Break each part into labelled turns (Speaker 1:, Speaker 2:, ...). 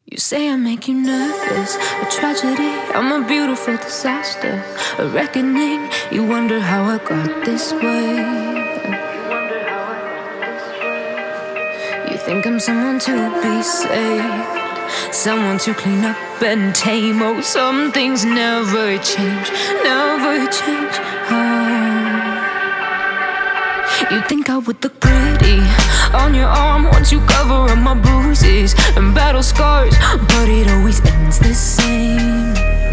Speaker 1: You say I make you nervous, a tragedy, I'm a beautiful disaster, a reckoning. You wonder how I got this way. You think I'm someone to be saved, someone to clean up and tame. Oh, some things never change, never change. You think I would look pretty on your arm once you cover up my bruises and battle scars, but it always ends the same.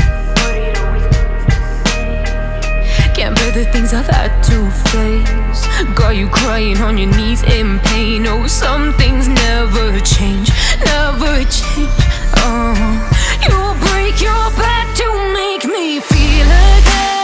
Speaker 1: Can't bear the things I've had to face, got you crying on your knees in pain. Oh, some things never change, never change. You'll break your back to make me feel again.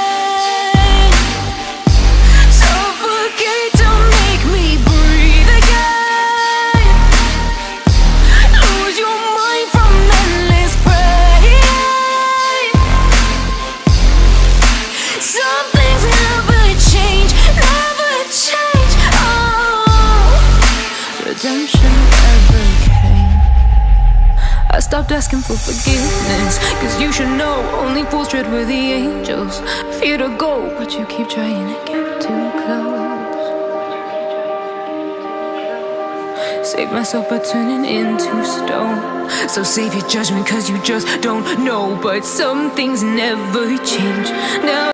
Speaker 1: Redemption ever came. I stopped asking for forgiveness, cause you should know only fools tread where the angels fear to go, but you keep trying to get too close. Save myself by turning into stone, so save your judgment cause you just don't know. But some things never change. Now